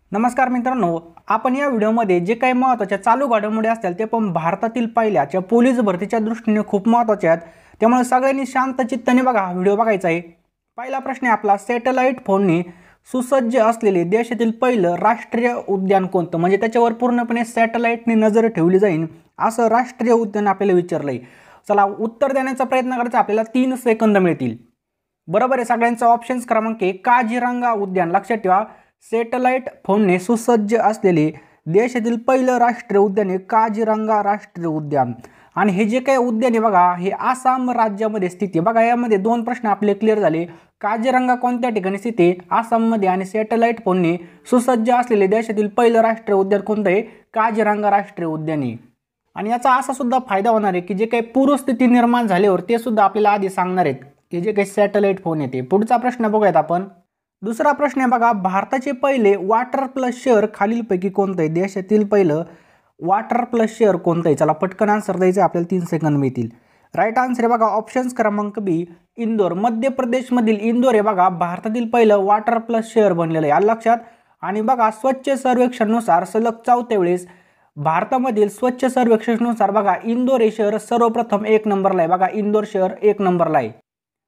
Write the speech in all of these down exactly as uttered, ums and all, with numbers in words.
नमस्कार मित्रांनो, आपण या व्हिडिओमध्ये जे काही महत्त्वाच्या चालू घडामोडी असतील ते पण भारतातील पहिल्याच्या पोलीस भरतीच्या दृष्टीने खूप महत्त्वाचे आहेत। त्यामुळे सगळ्यांनी शांत चित्ताने बघा, व्हिडिओ बघायचा आहे। पहिला प्रश्न आहे आपला, सॅटेलाइट फोनने सुसज्ज असलेले देशातील पहिलं राष्ट्रीय उद्यान कोणतं? म्हणजे त्याच्यावर पूर्णपणे सॅटेलाइटने नजर ठेवली जाईल असं राष्ट्रीय उद्यान आपल्याला विचारलंय। चला उत्तर देण्याचा प्रयत्न करायचा, आपल्याला तीन सेकंद मिळतील। बरोबर आहे सगळ्यांचा ऑप्शन्स क्रमांक एक काझीरंगा उद्यान। लक्षात ठेवा, सॅटेलाइट फोनने सुसज्ज असलेले देशातील पहिलं राष्ट्रीय उद्यान आहे काझीरंगा राष्ट्रीय उद्यान। आणि हे जे काही उद्यान आहे बघा, हे आसाम राज्यामध्ये स्थित आहे। बघा यामध्ये दोन प्रश्न आपले क्लिअर झाले। काझीरंगा कोणत्या ठिकाणी स्थित आहे? आसाममध्ये। आणि सॅटेलाइट फोनने सुसज्ज असलेले देशातील पहिलं राष्ट्रीय उद्यान कोणतं आहे? काझीरंगा राष्ट्रीय उद्यान आहे। आणि याचा असा सुद्धा फायदा होणार आहे की जे काही पूरस्थिती निर्माण झाल्यावर ते सुद्धा आपल्याला आधी सांगणार आहेत की जे काही सॅटेलाइट फोन येते। पुढचा प्रश्न बघूयात आपण। दुसरा प्रश्न आहे बघा, भारताचे पहिले वॉटर प्लस शहर खालीलपैकी कोणतं आहे? देशातील पहिलं वॉटर प्लस शहर कोणतं आहे? चला पटकन आन्सर द्यायचं, आपल्याला तीन सेकंद मिळतील। राईट आन्सर आहे बघा ऑप्शन्स क्रमांक बी इंदोर। मध्य प्रदेशमधील इंदोर हे बघा भारतातील पहिलं वॉटर प्लस शहर बनलेलं आहे, आलं लक्षात। आणि बघा स्वच्छ सर्वेक्षणानुसार सलग चौथ्या वेळेस भारतामधील स्वच्छ सर्वेक्षणानुसार बघा इंदोर हे शहर सर्वप्रथम एक नंबरला आहे। बघा इंदोर शहर एक नंबरला आहे।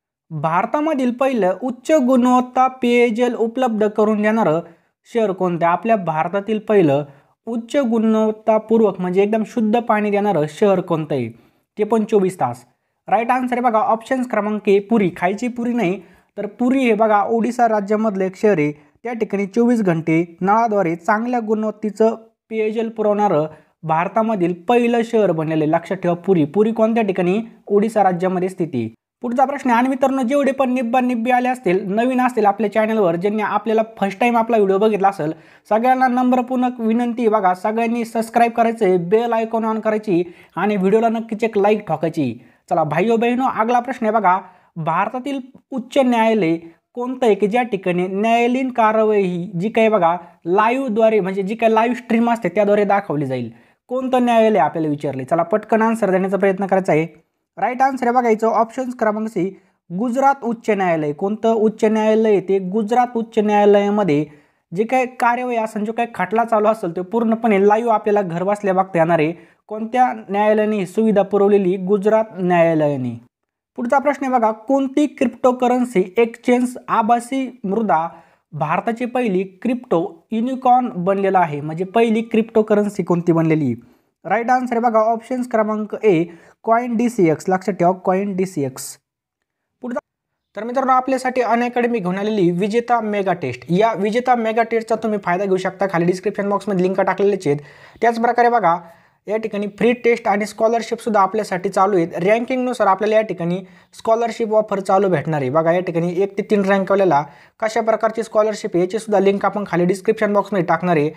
भारतामधील पहिलं उच्च गुणवत्ता पेयजल उपलब्ध करून देणारं शहर कोणतं? आपल्या भारतातील पहिलं उच्च गुणवत्तापूर्वक म्हणजे एकदम शुद्ध पाणी देणारं शहर कोणतं आहे? ते पण चोवीस तास। राईट आन्सर आहे बघा ऑप्शन्स क्रमांक ए पुरी। खायची पुरी नाही तर पुरी हे बघा ओडिशा राज्यामधलं एक शहर आहे। त्या ठिकाणी चोवीस घंटे नळाद्वारे चांगल्या गुणवत्तेचं पेयजल पुरवणारं भारतामधील पहिलं शहर बनलेलं आहे। लक्षात ठेवा पुरी। पुरी कोणत्या ठिकाणी? ओडिशा राज्यामध्ये स्थित आहे। पुढचा प्रश्न आहे, आणि मित्रांनो जेवढे पण निब्बा निब्बी आले असतील, नवीन असतील आपल्या चॅनलवर, ज्यांनी आपल्याला फर्स्ट टाइम आपला व्हिडिओ बघितला असेल, सगळ्यांना नम्रपूर्वक विनंती बघा, सगळ्यांनी सबस्क्राईब करायचे, बेल आयकॉन ऑन करायची आणि व्हिडिओला नक्कीच एक लाईक ठोकायची। चला भाईओ बहिणो, अगला प्रश्न आहे बघा, भारतातील उच्च न्यायालय कोणतं आहे की ज्या ठिकाणी न्यायालयीन कारवाई जी काही बघा लाईव्हद्वारे म्हणजे जी काही लाईव्ह स्ट्रीम असते त्याद्वारे दाखवली जाईल? कोणतं न्यायालय आपल्याला विचारले? चला पटकन आन्सर देण्याचा प्रयत्न करायचा आहे। राईट आन्सर आहे बघायचं ऑप्शन्स क्रमांक सी गुजरात उच्च न्यायालय। कोणतं उच्च न्यायालय? ते गुजरात उच्च न्यायालयामध्ये जे काही कार्यवाही असेल, जो काही खटला चालू असेल ते पूर्णपणे लाईव्ह आपल्याला घर बसल्या बघता येणार आहे। कोणत्या न्यायालयाने सुविधा पुरवलेली? गुजरात न्यायालयाने। पुढचा प्रश्न आहे बघा, कोणती क्रिप्टोकरन्सी एक्सचेंज आभासी मुद्रा भारताची पहिली क्रिप्टो युनिकॉर्न बनलेला आहे? म्हणजे पहिली क्रिप्टोकरन्सी कोणती बनलेली? राईट आन्सर आहे बघा ऑप्शन्स क्रमांक A CoinDCX. लक्षात ठेवा कॉइन डी सी एक्स। पुढचा तर मित्रांनो आपल्यासाठी अनअकॅडमी घेऊन आलेली विजेता मेगा टेस्ट, या विजेता मेगा टेस्टचा तुम्ही फायदा घेऊ शकता। खाली डिस्क्रिप्शन बॉक्समध्ये लिंक टाकलेलेच आहेत। त्याचप्रकारे बघा या ठिकाणी फ्री टेस्ट आणि स्कॉलरशिप सुद्धा आपल्यासाठी चालू आहेत। रँकिंगनुसार आपल्याला या ठिकाणी स्कॉलरशिप ऑफर चालू भेटणार आहे। बघा या ठिकाणी एक ते तीन रँकवाल्याला कशा प्रकारची स्कॉलरशिप याची सुद्धा लिंक आपण खाली डिस्क्रिप्शन बॉक्समध्ये टाकणार आहे।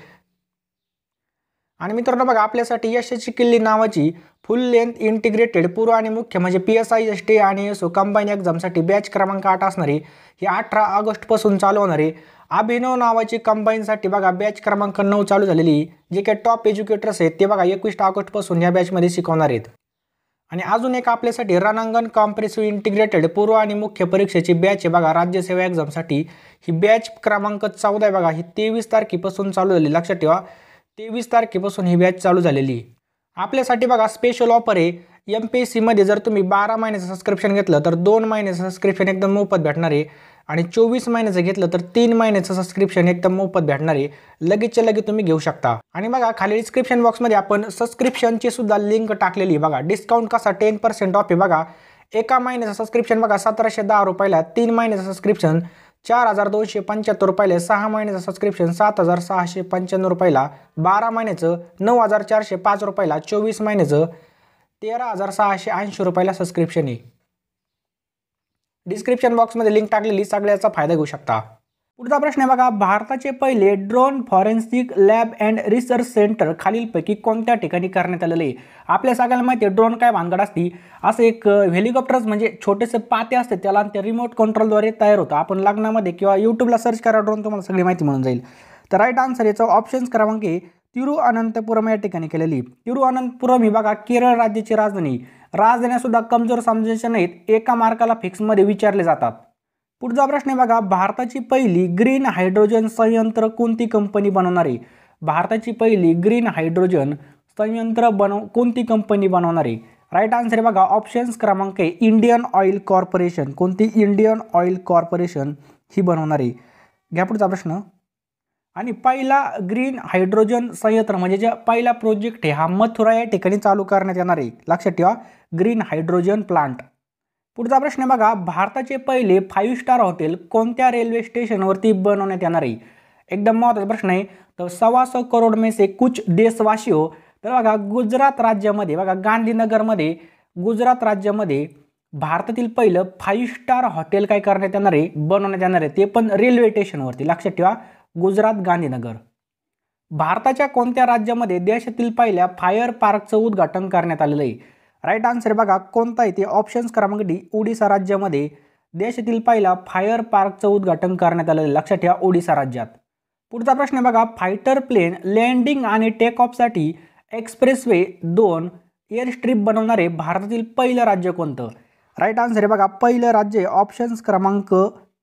आणि मित्रांनो बघा आपल्यासाठी यशस्वी किल्ली नावाची फुल लेंथ इंटिग्रेटेड पूर्व आणि मुख्य म्हणजे P S I S T आणि एस ओ कंबाईन एक्झामसाठी बॅच क्रमांक आठ असणार आहे। ही अठरा ऑगस्टपासून चालू होणार आहे। अभिनव नावाची कंबाईनसाठी बघा बॅच क्रमांक नऊ चालू झालेली, जे काही टॉप एज्युकेटर्स आहेत ते बघा एकवीस ऑगस्टपासून या बॅचमध्ये शिकवणार आहेत। आणि अजून एक आपल्यासाठी रणांगण कॉम्प्रेसिव्ह इंटिग्रेटेड पूर्व आणि मुख्य परीक्षेची बॅच आहे बघा राज्यसेवा एक्झामसाठी। ही बॅच क्रमांक चौदा आहे बघा, ही तेवीस तारखेपासून चालू झाली। लक्षात ठेवा तेवीस तारखेपासून ही बॅच चालू झालेली। आपल्यासाठी बघा स्पेशल ऑफर आहे, एम पी एस सी मध्ये जर तुम्ही बारा महिन्याचं सबस्क्रिप्शन घेतलं तर दोन महिन्याचं सबस्क्रिप्शन एकदम मोफत भेटणार आहे। आणि चोवीस महिन्याचं घेतलं तर तीन महिन्याचं सबस्क्रिप्शन एकदम मोफत भेटणार आहे। लगेचच्या लगे तुम्ही घेऊ शकता। आणि बघा खाली डिस्क्रिप्शन बॉक्समध्ये आपण सबस्क्रिप्शनची सुद्धा लिंक टाकलेली बघा। डिस्काउंट कसा टेन पर्सेंट ऑफ आहे बघा। एका महिन्याचं सबस्क्रिप्शन बघा सतराशे दहा रुपयाला, तीन महिन्याचं सबस्क्रिप्शन चार हजार दोनशे पंच्याहत्तर रुपयाला, सहा महिन्याचं सबस्क्रिप्शन सात हजार सहाशे पंच्याण्णव रुपयाला, बारा महिन्याचं नऊ हजार चारशे पाच रुपयाला, चोवीस महिन्याचं तेरा हजार सहाशे ऐंशी रुपयाला सबस्क्रिप्शन आहे। डिस्क्रिप्शन बॉक्समध्ये लिंक टाकलेली, सगळ्याचा फायदा घेऊ शकता। पुढचा प्रश्न आहे बघा, भारताचे पहिले drone forensic lab and research centre खालीलपैकी कोणत्या ठिकाणी करण्यात आलेले आहे? आपल्या सगळ्यांना माहिती आहे ड्रोन काय भानगड असती। असं एक हेलिकॉप्टर्स म्हणजे छोटेसे पाते असते त्याला, ते रिमोट कंट्रोलद्वारे तयार होतं। आपण लग्नामध्ये किंवा यूट्यूबला सर्च करा ड्रोन, तुम्हाला सगळी माहिती मिळून जाईल। तर राईट आन्सर याचा ऑप्शन्स क्रमांक ए तिरुअनंतपुरम या ठिकाणी केलेली। तिरुअनंतपुरम ही बघा केरळ राज्याची राजधानी। राजधान्या सुद्धा कमजोर समजायच्या नाहीत, एका मार्काला फिक्समध्ये विचारले जातात। पुढचा प्रश्न आहे बघा, भारताची पहिली ग्रीन हायड्रोजन संयंत्र कोणती कंपनी बनवणार आहे? भारताची पहिली ग्रीन हायड्रोजन संयंत्र बनव कोणती कंपनी बनवणार आहे? राईट आन्सर आहे बघा ऑप्शन्स क्रमांक आहे इंडियन ऑइल कॉर्पोरेशन. कोणती? इंडियन ऑइल कॉर्पोरेशन ही बनवणार आहे. घ्या पुढचा प्रश्न. आणि पहिला ग्रीन हायड्रोजन संयंत्र म्हणजे जे पहिला प्रोजेक्ट आहे हा मथुरा या ठिकाणी चालू करण्यात येणार आहे. लक्षात ठेवा, ग्रीन हायड्रोजन प्लांट. पुढचा प्रश्न आहे बघा, भारताचे पहिले फाईव्ह स्टार हॉटेल कोणत्या रेल्वे स्टेशनवरती बनवण्यात येणार आहे? एकदम महत्त्वाचा प्रश्न आहे. तर सव्वा सौ करोड में से कुछ देशवासियों. तर बघा गुजरात राज्यामध्ये बघा गांधीनगरमध्ये गुजरात राज्यामध्ये भारतातील पहिलं फाईव्ह स्टार हॉटेल काय करण्यात येणार आहे? बनवण्यात येणार आहे. ते पण रेल्वे स्टेशनवरती. लक्षात ठेवा, गुजरात गांधीनगर. भारताच्या कोणत्या राज्यामध्ये देशातील पहिल्या फायर पार्कचं उद्घाटन करण्यात आलेलं आहे? राईट आन्सर बघा कोणता आहे ते ऑप्शन्स क्रमांक डी ओडिसा राज्यामध्ये देशातील पहिला फायर पार्कचं उद्घाटन करण्यात आलेलं आहे. लक्षात ठेवा, ओडिसा राज्यात. पुढचा प्रश्न आहे बघा, फायटर प्लेन लँडिंग आणि टेक ऑफसाठी एक्सप्रेसवे दोन एअर स्ट्रीप बनवणारे भारतातील पहिलं राज्य कोणतं? राईट आन्सर आहे बघा पहिलं राज्य ऑप्शन्स क्रमांक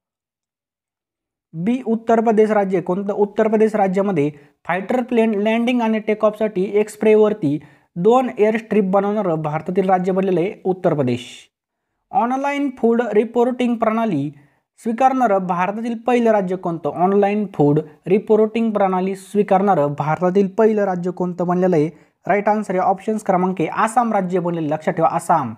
बी उत्तर प्रदेश राज्य. कोणतं? उत्तर प्रदेश राज्यामध्ये फायटर प्लेन लँडिंग आणि टेक ऑफसाठी एक्सप्रेवरती दोन एअर स्ट्रीप बनवणारं भारतातील राज्य बनलेलं आहे Uttar Pradesh. Online food reporting प्रणाली स्वीकारणारं भारतातील पहिलं राज्य कोणतं? ऑनलाईन फूड रिपोर्टिंग प्रणाली स्वीकारणारं भारतातील पहिलं राज्य कोणतं बनलेलं आहे? राईट आन्सर आहे ऑप्शन्स क्रमांक आसाम राज्य बनलेलं. लक्षात ठेवा, आसाम.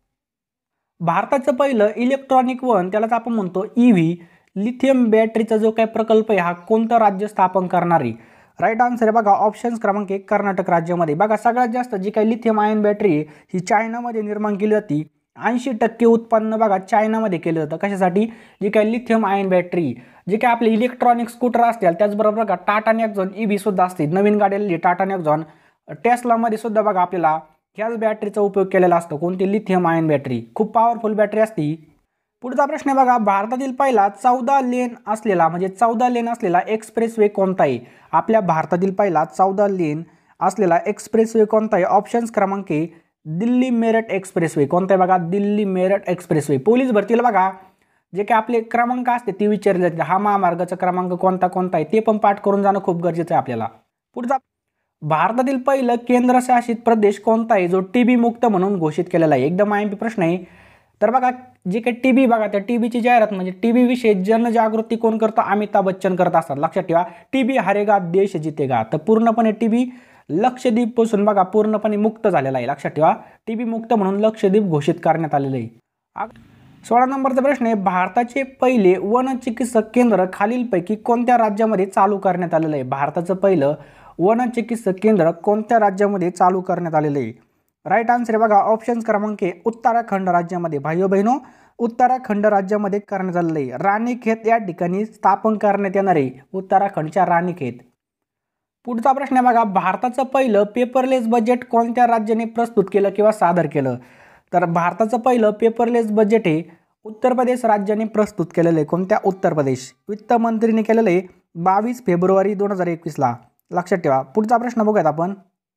भारताचं पहिलं इलेक्ट्रॉनिक वन त्यालाच आपण म्हणतो ई व्ही लिथियम बॅटरीचा जो काही प्रकल्प आहे हा कोणतं राज्य स्थापन करणार आहे? राईट आन्सर आहे बघा ऑप्शन्स क्रमांक एक कर्नाटक राज्यामध्ये. बघा सगळ्यात जास्त जी काही लिथियम आयन बॅटरी ही चायनामध्ये निर्माण केली जाती. ऐंशी टक्के उत्पन्न बघा चायनामध्ये केलं जातं. कशासाठी? जी काही लिथियम आयन बॅटरी जे काही आपले इलेक्ट्रॉनिक स्कूटर असतील त्याचबरोबर बघा टाटा नेक्झॉन ई व्ही सुद्धा असते. नवीन गाडी टाटा नेक्झॉन टेस्लामध्ये सुद्धा बघा आपल्याला ह्याच बॅटरीचा उपयोग केलेला असतो. कोणती? Lithium ion battery. खूप पॉवरफुल बॅटरी असती. पुढचा प्रश्न आहे बघा, भारतातील पहिला चौदा लेन असलेला म्हणजे चौदा लेन असलेला एक्सप्रेसवे कोणता आहे? आपल्या भारतातील पहिला चौदा लेन असलेला एक्सप्रेसवे कोणता आहे? ऑप्शन्स क्रमांक दिल्ली मेरठ एक्सप्रेसवे. कोणता आहे बघा? दिल्ली मेरठ एक्सप्रेसवे. पोलीस भरतीला बघा जे काही आपले क्रमांक असते ते विचारले जाते. हा महामार्गाचा क्रमांक कोणता कोणता आहे ते पण पाठ करून जाणं खूप गरजेचं आहे आपल्याला. पुढचा, भारतातील पहिलं केंद्रशासित प्रदेश कोणता आहे जो टीबी मुक्त म्हणून घोषित केलेला आहे? एकदम आय एम पी प्रश्न आहे. तर बघा जे काही टीबी बघा त्या टीबीची जाहिरात म्हणजे टीबी विषयी जनजागृती कोण करतो? अमिताभ बच्चन करत असतात. लक्षात ठेवा, टीबी हरेगा देश जितेगा. तर पूर्णपणे टीबी लक्षद्वीप पासून बघा पूर्णपणे मुक्त झालेला आहे. लक्षात ठेवा, टीबी मुक्त म्हणून लक्षद्वीप घोषित करण्यात आलेलं आहे. सोळा नंबरचा प्रश्न आहे, भारताचे पहिले वन चिकित्सक केंद्र खालीलपैकी कोणत्या राज्यामध्ये चालू करण्यात आलेलं आहे? भारताचं पहिलं वन चिकित्सक केंद्र कोणत्या राज्यामध्ये चालू करण्यात आलेलं आहे? राईट आन्सर आहे बघा ऑप्शन्स क्रमांक उत्तराखंड राज्यामध्ये. भाईओ बहिणो, उत्तराखंड राज्यामध्ये करण्यात आलेलं आहे. राणीखेत या ठिकाणी स्थापन करण्यात येणार आहे. उत्तराखंडच्या राणीखेत. पुढचा प्रश्न आहे बघा, भारताचं पहिलं पेपरलेस बजेट कोणत्या राज्याने प्रस्तुत केलं किंवा सादर केलं? तर भारताचं पहिलं पेपरलेस बजेट हे उत्तर प्रदेश राज्याने प्रस्तुत केलेलं आहे. कोणत्या? उत्तर प्रदेश. वित्तमंत्रीने केलेलं आहे बावीस फेब्रुवारी दोन हजार एकवीसला. लक्षात ठेवा. पुढचा प्रश्न बघूयात आपण,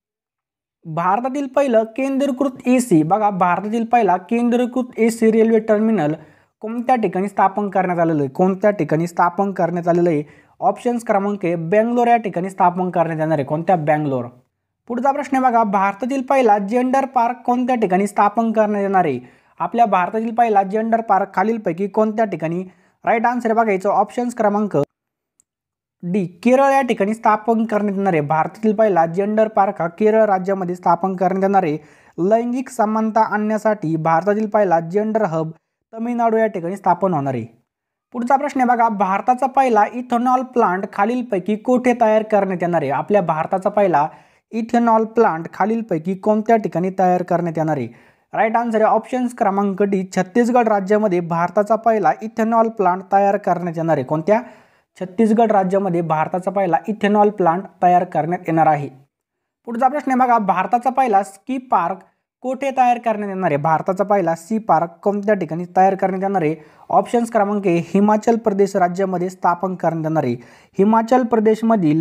भारतातील पहिलं केंद्रीकृत ए सी बघा भारतातील पहिला केंद्रीकृत ए सी रेल्वे टर्मिनल कोणत्या ठिकाणी स्थापन करण्यात आलेलं आहे? कोणत्या ठिकाणी स्थापन करण्यात आलेलं आहे? ऑप्शन्स क्रमांक बेंगलोर या ठिकाणी स्थापन करण्यात येणार आहे. कोणत्या? बेंगलोर. पुढचा प्रश्न बघा, भारतातील पहिला जेंडर पार्क कोणत्या ठिकाणी स्थापन करण्यात येणार आहे? आपल्या भारतातील पहिला जेंडर पार्क खालीलपैकी कोणत्या ठिकाणी? राईट आन्सर बघा याचं ऑप्शन्स क्रमांक डी केरळ या ठिकाणी स्थापन करण्यात येणार आहे. भारतातील पहिला जेंडर पार्क हा केरळ राज्यामध्ये स्थापन करण्यात येणार आहे. लैंगिक समानता आणण्यासाठी भारतातील पहिला जेंडर हब तमिळनाडू या ठिकाणी स्थापन होणार आहे. पुढचा प्रश्न आहे बघा, भारताचा पहिला इथेनॉल प्लांट खालीलपैकी कोठे तयार करण्यात येणार आहे? आपल्या भारताचा पहिला इथेनॉल प्लांट खालीलपैकी कोणत्या ठिकाणी तयार करण्यात येणार आहे? राईट आन्सर आहे ऑप्शन्स क्रमांक डी छत्तीसगड राज्यामध्ये भारताचा पहिला इथेनॉल प्लांट तयार करण्यात येणार आहे. कोणत्या? छत्तीसगड राज्यामध्ये भारताचा पहिला इथेनॉल प्लांट तयार करण्यात येणार आहे. पुढचा प्रश्न आहे बघा, भारताचा पहिला स्की पार्क कोठे तयार करण्यात येणार आहे? भारताचा पहिला सी पार्क कोणत्या ठिकाणी तयार करण्यात येणार आहे? ऑप्शन्स क्रमांक ए हिमाचल प्रदेश राज्यामध्ये स्थापन करण्यात येणार आहे. हिमाचल प्रदेशमधील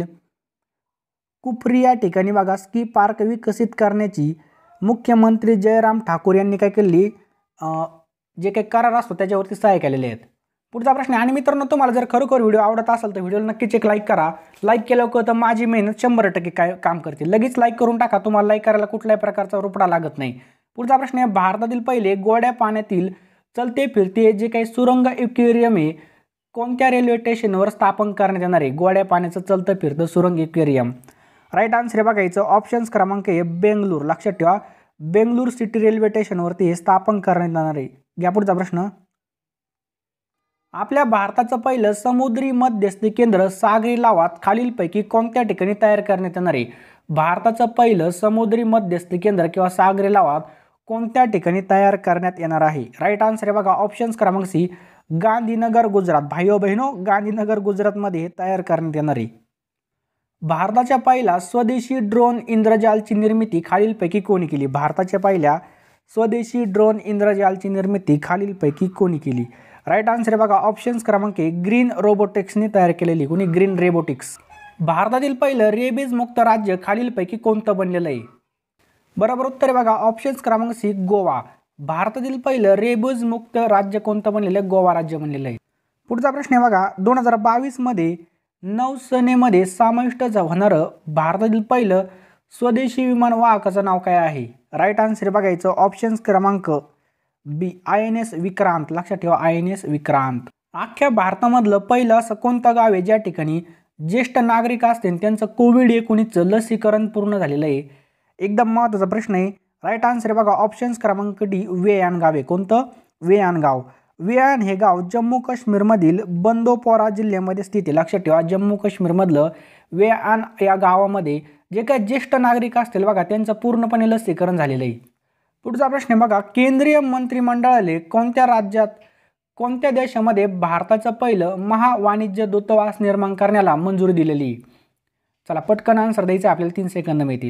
कुफरी या ठिकाणी बघा स्की पार्क विकसित करण्याची मुख्यमंत्री जयराम ठाकूर यांनी काय केली जे काही करार असतो त्याच्यावरती सह्या केलेले आहेत. पुढचा प्रश्न आहे, आणि मित्रांनो तुम्हाला जर खरोखर व्हिडिओ आवडत असेल तर व्हिडिओला नक्कीच एक लाईक करा. लाईक केल्यावर तर माझी मेहनत शंभर टक्के काय काम करते. लगेच लाईक करून टाका, तुम्हाला लाईक करायला कुठल्याही प्रकारचा रुपडा लागत नाही. पुढचा प्रश्न आहे, भारतातील पहिले गोड्या पाण्यातील चलते फिरते जे काही सुरंग एक्वेरियम आहे कोणत्या रेल्वे स्टेशनवर स्थापन करण्यात येणार आहे? गोड्या पाण्याचं चलतं फिरतं सुरंग एक्वेरियम. राईट आन्सर बघायचं ऑप्शन्स क्रमांक आहे बेंगलूर. लक्षात ठेवा, बेंगलूर सिटी रेल्वे स्टेशनवरती हे स्थापन करण्यात येणार आहे. घ्या पुढचा प्रश्न. आपल्या भारताचं पहिलं समुद्री मध्यस्थी केंद्र सागरी लावात खालीलपैकी कोणत्या ठिकाणी तयार करण्यात येणार आहे? भारताचं पहिलं समुद्री मध्यस्थी केंद्र किंवा सागरी लावात कोणत्या ठिकाणी तयार करण्यात येणार आहे? राईट आन्सर आहे बघा ऑप्शन्स क्रमांक सी गांधीनगर गुजरात. भाईओ बहिणो, गांधीनगर गुजरातमध्ये हे तयार करण्यात येणार आहे. भारताच्या पहिला स्वदेशी ड्रोन इंद्रजालची निर्मिती खालीलपैकी कोणी केली? भारताच्या पहिल्या स्वदेशी ड्रोन इंद्रजालची निर्मिती खालीलपैकी कोणी केली? राईट आन्सर आहे बघा ऑप्शन्स क्रमांक एक ग्रीन रोबोटिक्सने तयार केलेली. कोणी? Green robotics. भारतातील पहिलं रेबीज मुक्त राज्य खालीलपैकी कोणतं बनलेलं आहे? बरोबर उत्तर आहे बघा ऑप्शन्स क्रमांक सी गोवा. भारतातील पहिलं रेबीज मुक्त राज्य कोणतं बनलेलं आहे? गोवा राज्य बनलेलं आहे. पुढचा प्रश्न आहे बघा, दोन हजार बावीस मध्ये नौसेनेमध्ये समाविष्ट होणारं भारतातील पहिलं स्वदेशी विमान वाहकाचं नाव काय आहे? राईट आन्सर बघायचं ऑप्शन्स क्रमांक B I N S Vikrant. लक्षात ठेवा आय एन एस विक्रांत. अख्ख्या भारतामधलं पहिलं असं कोणतं गाव आहे ज्या ठिकाणी ज्येष्ठ नागरिक असतील त्यांचं कोविड एकोणीसचं लसीकरण पूर्ण झालेलं आहे? एकदम महत्त्वाचा प्रश्न आहे. राईट आन्सर बघा ऑप्शन्स क्रमांक डी वेयान गाव आहे. कोणतं? वेयान गाव. वेयान हे गाव जम्मू काश्मीरमधील बंदोपोरा जिल्ह्यामध्ये स्थित आहे. लक्षात ठेवा जम्मू काश्मीरमधलं वेयान या गावामध्ये जे काही ज्येष्ठ नागरिक असतील बघा त्यांचं पूर्णपणे लसीकरण झालेलं आहे. पुढचा प्रश्न आहे बघा, केंद्रीय मंत्रिमंडळाने कोणत्या राज्यात कोणत्या देशामध्ये भारताचं पहिलं महावाणिज्य दूतावास निर्माण करण्याला मंजुरी दिलेली? चला पटकन आन्सर द्यायचं आपल्याला, तीन सेकंद मिळतील.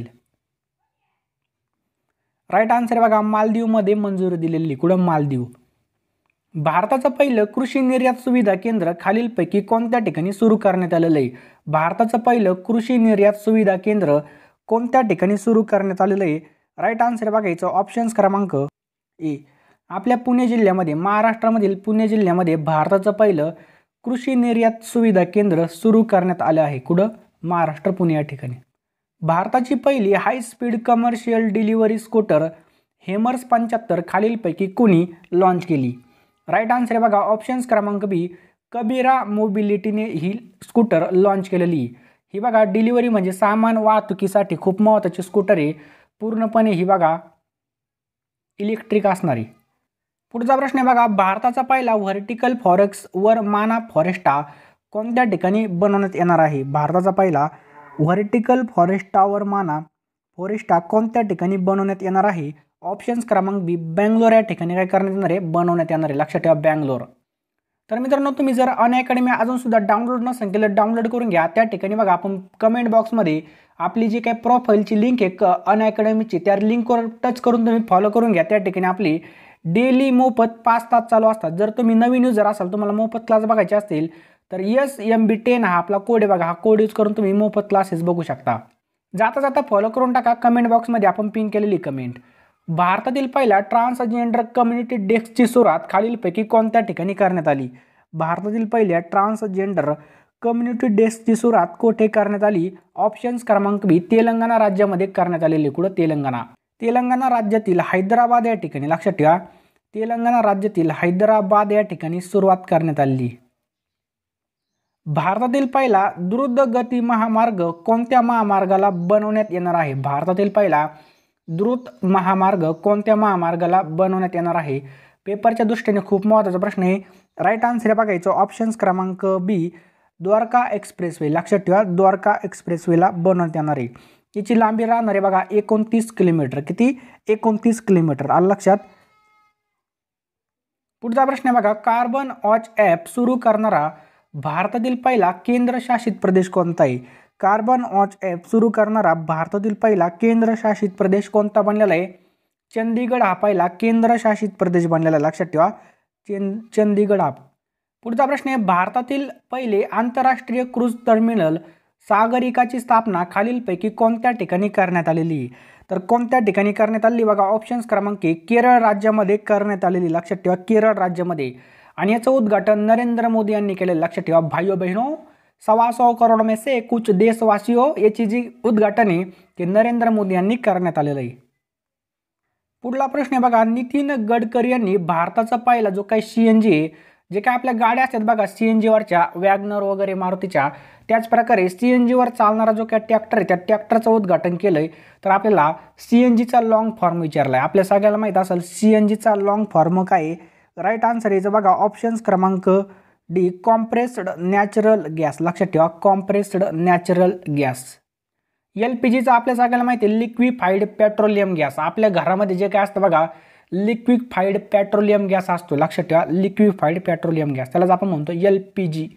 राईट आन्सर बघा मालदीवमध्ये मंजुरी दिलेली. कुठं? मालदीव. भारताचं पहिलं कृषी निर्यात सुविधा केंद्र खालीलपैकी कोणत्या ठिकाणी सुरू करण्यात आलेलं आहे? भारताचं पहिलं कृषी निर्यात सुविधा केंद्र कोणत्या ठिकाणी सुरू करण्यात आलेलं आहे? राईट आन्सर बघायचं ऑप्शन्स क्रमांक ए आपल्या पुणे जिल्ह्यामध्ये, महाराष्ट्रामधील पुणे जिल्ह्यामध्ये भारताचं पहिलं कृषी निर्यात सुविधा केंद्र सुरू करण्यात आलं आहे. कुठं? महाराष्ट्र पुणे या ठिकाणी. भारताची पहिली high speed commercial delivery scooter हेमर्स पंच्याहत्तर खालीलपैकी कुणी लॉन्च केली? राईट आन्सर आहे बघा ऑप्शन्स क्रमांक बी कबीरा मोबिलिटीने ही स्कूटर लॉन्च केलेली. ही बघा डिलिव्हरी म्हणजे सामान वाहतुकीसाठी खूप महत्त्वाची स्कूटर आहे. पूर्णपणे ही बघा इलेक्ट्रिक असणारी. पुढचा प्रश्न आहे बघा, भारताचा पहिला व्हर्टिकल फॉरेक्स वर माना फॉरेस्टा कोणत्या ठिकाणी बनवण्यात येणार आहे? भारताचा पहिला व्हर्टिकल फॉरेस्टावर माना फॉरेस्टा कोणत्या ठिकाणी बनवण्यात येणार आहे? ऑप्शन्स क्रमांक बी बँगलोर या ठिकाणी काय करण्यात येणार आहे? बनवण्यात येणार आहे. लक्षात ठेवा बँगलोर. तर मित्रांनो तुम्ही जर अनअकॅडमी अजून सुद्धा डाउनलोड नसेल केलं डाउनलोड करून घ्या. त्या ठिकाणी बघा आपण कमेंट बॉक्समध्ये आपली जी काही प्रोफाईलची लिंक आहे अनअकॅडमीची त्या लिंकवर टच करून तुम्ही फॉलो करून घ्या. त्या ठिकाणी आपली डेली मोफत पाच तास चालू असतात. जर तुम्ही नवीन युजर असाल तुम्हाला मोफत क्लास बघायचे असतील तर एस एम बी टेन हा आपला कोड आहे बघा, हा कोड यूज करून तुम्ही मोफत क्लासेस बघू शकता. जाता जाता फॉलो करून टाका. कमेंट बॉक्समध्ये आपण पिन केलेली कमेंट. भारतातील पहिला ट्रान्सजेंडर कम्युनिटी डेस्कची सुरुवात खालीलपैकी कोणत्या ठिकाणी करण्यात आली? भारतातील पहिल्या ट्रान्सजेंडर कम्युनिटी डेस्कची सुरुवात कोठे करण्यात आली? ऑप्शन्स क्रमांक बी तेलंगणा राज्यामध्ये करण्यात आलेली. कुठं? तेलंगणा. तेलंगणा राज्यातील हैदराबाद या ठिकाणी. लक्षात ठेवा तेलंगणा राज्यातील हैदराबाद या ठिकाणी सुरुवात करण्यात आली. भारतातील पहिला द्रुतगती महामार्ग कोणत्या महामार्गाला बनवण्यात येणार आहे? भारतातील पहिला द्रुत महामार्ग कोणत्या महामार्गाला बनवण्यात येणार आहे? पेपरच्या दृष्टीने खूप महत्त्वाचा प्रश्न आहे. राईट आन्सर बघायचं ऑप्शन्स क्रमांक बी द्वारका एक्सप्रेसवे. लक्षात ठेवा द्वारका एक्सप्रेसवेला बनवण्यात येणार आहे. याची लांबी राहणार आहे बघा एकोणतीस किलोमीटर. किती? एकोणतीस किलोमीटर. आलं लक्षात. पुढचा प्रश्न आहे बघा, कार्बन वॉच ॲप सुरू करणारा भारतातील पहिला केंद्रशासित प्रदेश कोणता आहे? कार्बन वॉच ॲप सुरू करणारा भारतातील पहिला केंद्रशासित प्रदेश कोणता बनलेला आहे? चंदीगड हा पहिला केंद्रशासित प्रदेश बनलेला आहे. लक्षात ठेवा चंद चंदीगड हा. पुढचा प्रश्न आहे, भारतातील पहिले आंतरराष्ट्रीय क्रूज टर्मिनल सागरिकाची स्थापना खालीलपैकी कोणत्या ठिकाणी करण्यात आलेली? तर कोणत्या ठिकाणी करण्यात आलेली बघा ऑप्शन्स क्रमांक एक केरळ राज्यामध्ये करण्यात आलेली. लक्षात ठेवा केरळ राज्यामध्ये. आणि याचं उद्घाटन नरेंद्र मोदी यांनी केलेलं लक्षात ठेवा भाइयों बहनों, सवा सौ करोड में से कुछ देशवासियों याची जी उद्घाटन आहे ते नरेंद्र मोदी यांनी करण्यात आलेलं आहे। पुढला प्रश्न बघा, नितीन गडकरी यांनी भारताचा पहिला जो काही सीएनजी आहे, जे काय आपल्या गाड्या असतात बघा सीएनजी वरच्या वॅगनर वगैरे मारुतीच्या, त्याच प्रकारे सीएनजी वर चालणारा जो काही ट्रॅक्टर आहे त्या ट्रॅक्टरचं उद्घाटन केलंय। तर आपल्याला सीएनजीचा लॉंग फॉर्म विचारलाय, आपल्या सगळ्याला माहित असेल सीएनजीचा लॉंग फॉर्म काय, राईट आन्सर याचं बघा ऑप्शन्स क्रमांक डी कॉम्प्रेस्ड नॅचरल गॅस, लक्षात ठेवा कॉम्प्रेस्ड नॅचरल गॅस। एलपीजीचा आपल्या सगळ्याला माहिती आहे लिक्विफाईड पेट्रोलियम गॅस, आपल्या घरामध्ये जे काय असतं बघा लिक्विफाईड पेट्रोलियम गॅस असतो, लक्षात ठेवा लिक्विफाईड पेट्रोलियम गॅस, त्यालाच आपण म्हणतो एलपीजी।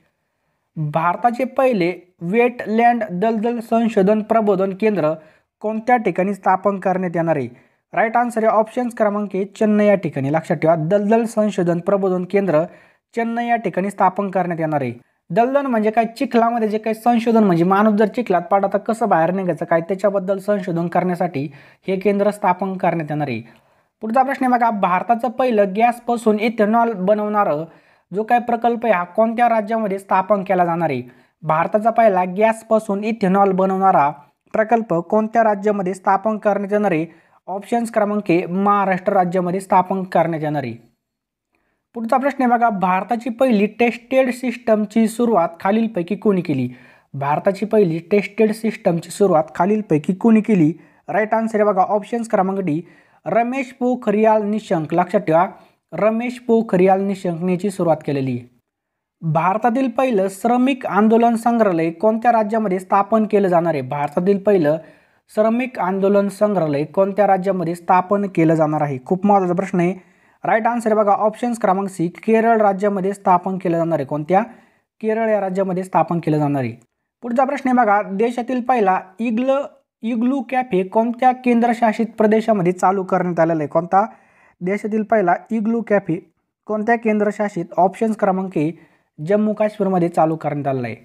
भारताचे पहिले वेटलँड दलदल संशोधन प्रबोधन केंद्र कोणत्या ठिकाणी स्थापन करण्यात येणार आहे, राईट आन्सर आहे ऑप्शन्स क्रमांक ए चेन्नई या ठिकाणी, लक्षात ठेवा दलदल संशोधन प्रबोधन केंद्र चेन्नई या ठिकाणी स्थापन करण्यात येणार आहे। दलदल म्हणजे काय, चिखलामध्ये जे काही संशोधन म्हणजे माणूस जर चिखलात पडला तर कसं बाहेर निघायचं काय त्याच्याबद्दल संशोधन करण्यासाठी हे केंद्र स्थापन करण्यात येणार आहे। पुढचा प्रश्न आहे बघा, भारताचं पहिलं गॅसपासून इथेनॉल बनवणारं जो काय प्रकल्प आहे हा कोणत्या राज्यामध्ये स्थापन केला जाणार आहे, भारताचा पहिला गॅसपासून इथेनॉल बनवणारा प्रकल्प कोणत्या राज्यामध्ये स्थापन करण्यात येणार आहे, ऑप्शन्स क्रमांक ए महाराष्ट्र राज्यामध्ये स्थापन करण्यात येणार आहे। पुढचा प्रश्न आहे बघा, भारताची पहिली टेस्टेड सिस्टमची सुरुवात खालीलपैकी कोणी केली, भारताची पहिली टेस्टेड सिस्टमची सुरुवात खालीलपैकी कोणी केली, राईट आन्सर आहे बघा ऑप्शन्स क्रमांक डी रमेश पोखरियाल निशंक, लक्षात ठेवा रमेश पोखरियाल निशंकने याची सुरुवात केलेली आहे। भारतातील पहिलं श्रमिक आंदोलन संग्रहालय कोणत्या राज्यामध्ये स्थापन केलं जाणार आहे, भारतातील पहिलं श्रमिक आंदोलन संग्रहालय कोणत्या राज्यामध्ये स्थापन केलं जाणार आहे, खूप महत्त्वाचा प्रश्न आहे, राईट आन्सर आहे बघा ऑप्शन्स क्रमांक सी केरळ राज्यामध्ये स्थापन केलं जाणार आहे, कोणत्या केरळ या राज्यामध्ये स्थापन केलं जाणार आहे। पुढचा प्रश्न आहे बघा, देशातील पहिला इग्ल इग्लू कॅफे कोणत्या केंद्रशासित प्रदेशामध्ये चालू करण्यात आलेला आहे, कोणता देशातील पहिला इग्लू कॅफे कोणत्या केंद्रशासित ऑप्शन्स क्रमांक ए जम्मू काश्मीरमध्ये चालू करण्यात आलेला आहे।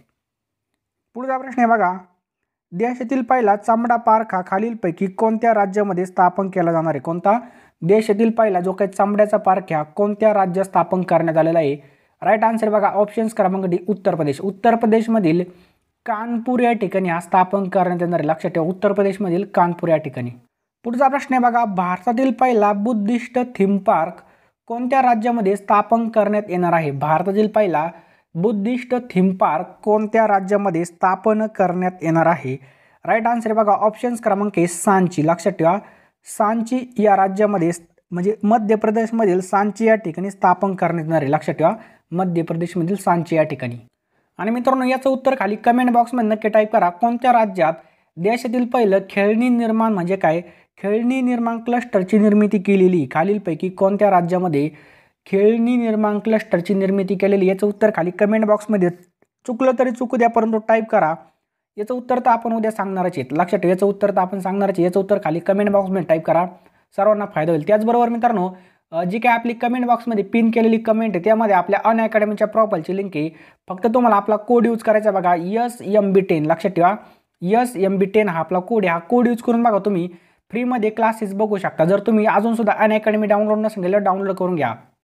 पुढचा प्रश्न आहे बघा, देशातील पहिला चामडा पार्क हा खालीलपैकी कोणत्या राज्यामध्ये स्थापन केला जाणार आहे, कोणता देशातील पहिला जो काही चामड्याचा पार्क हा कोणत्या राज्यात स्थापन करण्यात आलेला आहे, राईट आन्सर बघा ऑप्शन्स क्रमांक डी उत्तर प्रदेश, उत्तर प्रदेशमधील कानपूर या ठिकाणी हा स्थापन करण्यात येणार आहे, लक्षात ठेवा उत्तर प्रदेशमधील कानपूर या ठिकाणी। पुढचा प्रश्न आहे बघा, भारतातील पहिला बुद्धिस्ट थीम पार्क कोणत्या राज्यामध्ये स्थापन करण्यात येणार आहे, भारतातील पहिला बुद्धिस्ट थीम पार्क कोणत्या राज्यामध्ये स्थापन करण्यात येणार आहे, राईट आन्सर बघा ऑप्शन्स क्रमांक ए सांची, लक्षात ठेवा सांची या राज्यामध्ये म्हणजे मध्य प्रदेशमधील सांची या ठिकाणी स्थापन करण्यात येणार आहे, लक्षात ठेवा मध्य प्रदेशमधील सांची या ठिकाणी। आणि मित्रांनो याचं उत्तर खाली कमेंट बॉक्समध्ये नक्की टाईप करा, कोणत्या राज्यात देशातील पहिलं खेळणी निर्माण म्हणजे काय खेळणी निर्माण क्लस्टरची निर्मिती केलेली, खालीलपैकी कोणत्या राज्यामध्ये खेळणी निर्माण क्लस्टरची निर्मिती केलेली, याचं उत्तर खाली कमेंट बॉक्समध्ये चुकलं तरी चुकू द्या परंतु टाईप करा, याचं उत्तर तर आपण उद्या सांगणारच आहेत, लक्षात ठेवा याचं उत्तर तर आपण सांगणारच आहे, याचं उत्तर खाली कमेंट बॉक्समध्ये टाईप करा, सर्वांना फायदा होईल। त्याचबरोबर मित्रांनो जी काय आपली कमेंट बॉक्समध्ये पिन केलेली कमेंट आहे त्यामध्ये आपल्या अनअकॅडमीच्या प्रोफाईलची लिंक आहे, फक्त तुम्हाला आपला कोड यूज करायचा बघा एस एम बी टेन, लक्षात ठेवा एस एम बी टेन हा आपला कोड आहे, हा कोड यूज करून बघा तुम्ही फ्रीमध्ये क्लासेस बघू शकता। जर तुम्ही अजून सुद्धा अनअकॅडमी डाउनलोड नसेल केलं डाउनलोड करून घ्या।